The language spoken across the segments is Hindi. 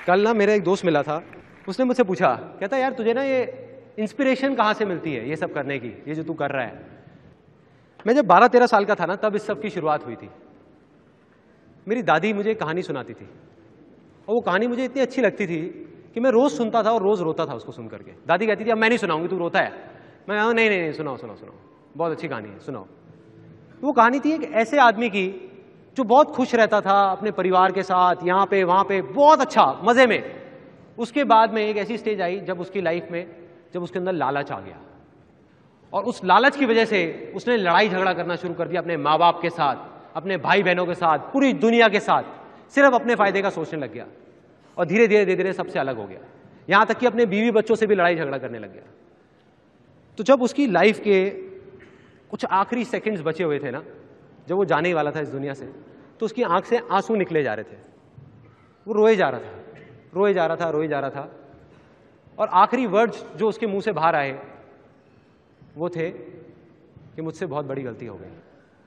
कल ना मेरा एक दोस्त मिला था, उसने मुझसे पूछा, कहता यार तुझे ना ये इंस्पिरेशन कहाँ से मिलती है ये सब करने की, ये जो तू कर रहा है। मैं जब 12-13 साल का था ना, तब इस सब की शुरुआत हुई थी। मेरी दादी मुझे कहानी सुनाती थी और वो कहानी मुझे इतनी अच्छी लगती थी कि मैं रोज सुनता था और रोज रोता था उसको सुन करके। दादी कहती थी अब मैं नहीं सुनाऊंगी, तू रोता है। मैं कहा नहीं नहीं नहीं, सुनाओ सुनाओ सुनाओ, बहुत अच्छी कहानी है, सुनाओ। वो कहानी थी एक ऐसे आदमी की जो बहुत खुश रहता था अपने परिवार के साथ, यहाँ पे वहाँ पे, बहुत अच्छा मजे में। उसके बाद में एक ऐसी स्टेज आई जब उसकी लाइफ में, जब उसके अंदर लालच आ गया और उस लालच की वजह से उसने लड़ाई झगड़ा करना शुरू कर दिया अपने माँ बाप के साथ, अपने भाई बहनों के साथ, पूरी दुनिया के साथ, सिर्फ अपने फायदे का सोचने लग गया और धीरे धीरे धीरे सबसे अलग हो गया, यहां तक कि अपने बीवी बच्चों से भी लड़ाई झगड़ा करने लग गया। तो जब उसकी लाइफ के कुछ आखिरी सेकंड्स बचे हुए थे ना, जब वो जाने ही वाला था इस दुनिया से, तो उसकी आंख से आंसू निकले जा रहे थे। वो रोए जा रहा था, रोए जा रहा था, रोए जा रहा था। और आखिरी वर्ड्स जो उसके मुंह से बाहर आए वो थे कि मुझसे बहुत बड़ी गलती हो गई,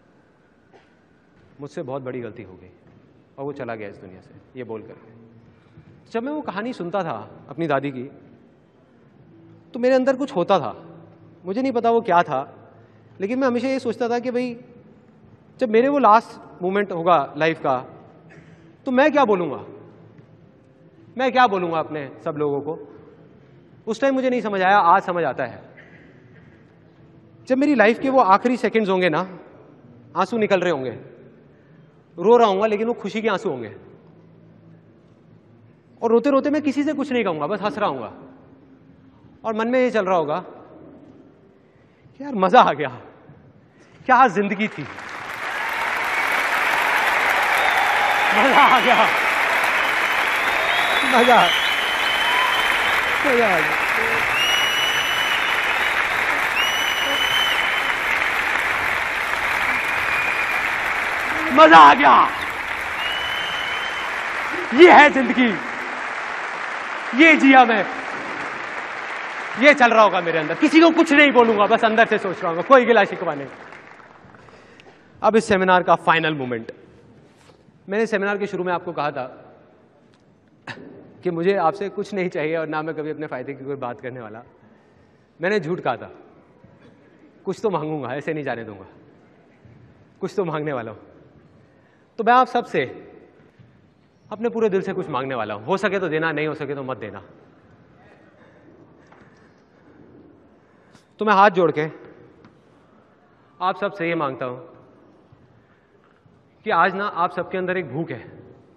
मुझसे बहुत बड़ी गलती हो गई। और वो चला गया इस दुनिया से, ये बोल करके। जब मैं वो कहानी सुनता था अपनी दादी की, तो मेरे अंदर कुछ होता था, मुझे नहीं पता वो क्या था, लेकिन मैं हमेशा ये सोचता था कि भाई जब मेरे वो लास्ट मोमेंट होगा लाइफ का, तो मैं क्या बोलूँगा, मैं क्या बोलूँगा अपने सब लोगों को। उस टाइम मुझे नहीं समझ आया, आज समझ आता है। जब मेरी लाइफ के वो आखिरी सेकंड्स होंगे ना, आंसू निकल रहे होंगे, रो रहा हूँगा लेकिन वो खुशी के आंसू होंगे, और रोते रोते मैं किसी से कुछ नहीं कहूँगा, बस हंस रहा हूँगा और मन में ये चल रहा होगा कि यार मजा आ गया, क्या जिंदगी थी, मजा आ गया, मजा मजा आ गया। मजा आ गया, ये है जिंदगी, ये जिया मैं, ये चल रहा होगा मेरे अंदर। किसी को कुछ नहीं बोलूंगा, बस अंदर से सोच रहा हूँ, कोई गिला शिकवा नहीं। अब इस सेमिनार का फाइनल मोमेंट। मैंने सेमिनार के शुरू में आपको कहा था कि मुझे आपसे कुछ नहीं चाहिए और ना मैं कभी अपने फायदे की कोई बात करने वाला। मैंने झूठ कहा था, कुछ तो मांगूंगा, ऐसे नहीं जाने दूंगा, कुछ तो मांगने वाला हूं। तो मैं आप सबसे अपने पूरे दिल से कुछ मांगने वाला हूं। हो सके तो देना, नहीं हो सके तो मत देना। तो मैं हाथ जोड़ के आप सबसे ये मांगता हूं कि आज ना आप सबके अंदर एक भूख है,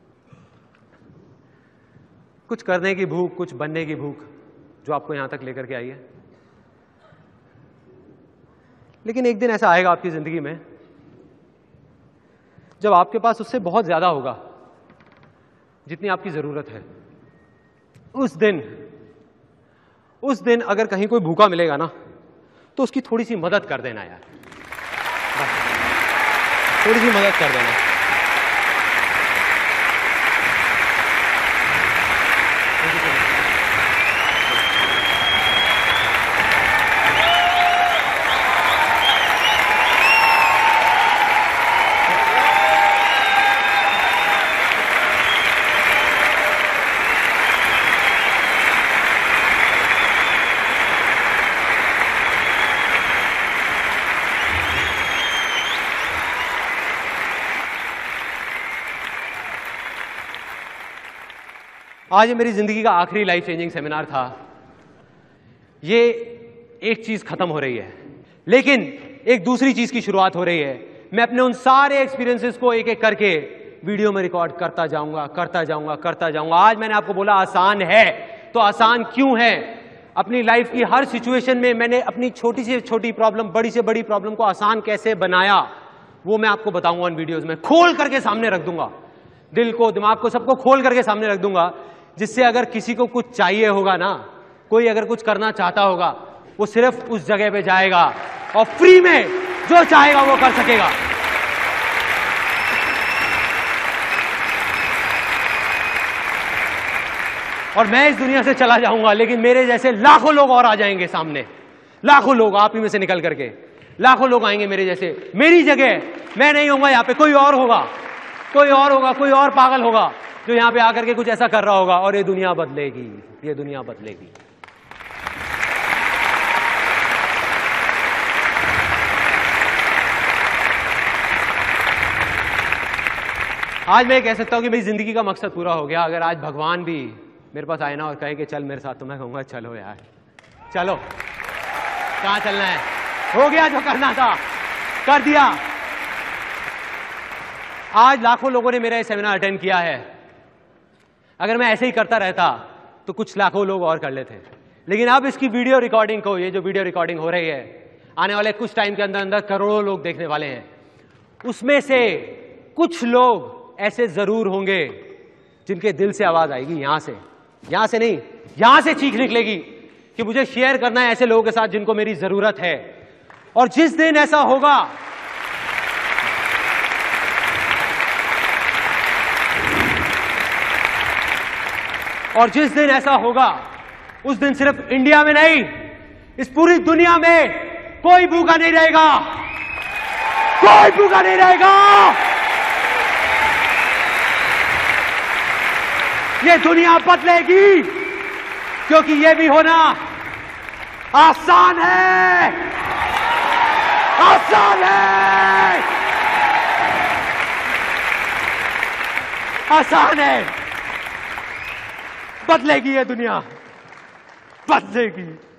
कुछ करने की भूख, कुछ बनने की भूख, जो आपको यहां तक लेकर के आई है। लेकिन एक दिन ऐसा आएगा आपकी जिंदगी में जब आपके पास उससे बहुत ज्यादा होगा जितनी आपकी जरूरत है। उस दिन अगर कहीं कोई भूखा मिलेगा ना, तो उसकी थोड़ी सी मदद कर देना यार, थोड़ी सी मदद कर देना। आज ये मेरी जिंदगी का आखिरी लाइफ चेंजिंग सेमिनार था। ये एक चीज खत्म हो रही है, लेकिन एक दूसरी चीज की शुरुआत हो रही है। मैं अपने उन सारे एक्सपीरियंसेस को एक एक करके वीडियो में रिकॉर्ड करता जाऊंगा, करता जाऊंगा, करता जाऊंगा। आज मैंने आपको बोला आसान है, तो आसान क्यों है? अपनी लाइफ की हर सिचुएशन में मैंने अपनी छोटी से छोटी प्रॉब्लम, बड़ी से बड़ी प्रॉब्लम को आसान कैसे बनाया, वो मैं आपको बताऊंगा इन वीडियोस में। खोल करके सामने रख दूंगा, दिल को, दिमाग को, सबको खोल करके सामने रख दूंगा, जिससे अगर किसी को कुछ चाहिए होगा ना, कोई अगर कुछ करना चाहता होगा, वो सिर्फ उस जगह पे जाएगा और फ्री में जो चाहेगा वो कर सकेगा। और मैं इस दुनिया से चला जाऊंगा, लेकिन मेरे जैसे लाखों लोग और आ जाएंगे सामने, लाखों लोग आप ही में से निकल करके, लाखों लोग आएंगे मेरे जैसे। मेरी जगह मैं नहीं होऊंगा यहाँ पे, कोई और होगा, कोई और होगा, कोई और पागल होगा, जो यहां पे आकर के कुछ ऐसा कर रहा होगा और ये दुनिया बदलेगी, ये दुनिया बदलेगी। आज मैं कह सकता हूं कि मेरी जिंदगी का मकसद पूरा हो गया। अगर आज भगवान भी मेरे पास आए ना और कहे कि चल मेरे साथ, तो मैं कहूंगा चलो यार, चलो, कहां चलना है, हो गया जो करना था, कर दिया। आज लाखों लोगों ने मेरा ये सेमिनार अटेंड किया है। अगर मैं ऐसे ही करता रहता तो कुछ लाखों लोग और कर लेते, लेकिन अब इसकी वीडियो रिकॉर्डिंग को, ये जो वीडियो रिकॉर्डिंग हो रही है, आने वाले कुछ टाइम के अंदर अंदर करोड़ों लोग देखने वाले हैं। उसमें से कुछ लोग ऐसे जरूर होंगे जिनके दिल से आवाज आएगी, यहां से नहीं, यहां से चीख निकलेगी कि मुझे शेयर करना है ऐसे लोगों के साथ जिनको मेरी जरूरत है। और जिस दिन ऐसा होगा, और जिस दिन ऐसा होगा, उस दिन सिर्फ इंडिया में नहीं, इस पूरी दुनिया में कोई भूखा नहीं रहेगा, कोई भूखा नहीं रहेगा। ये दुनिया बदलेगी, क्योंकि ये भी होना आसान है, आसान है, आसान है। बदलेगी ये दुनिया, बदलेगी।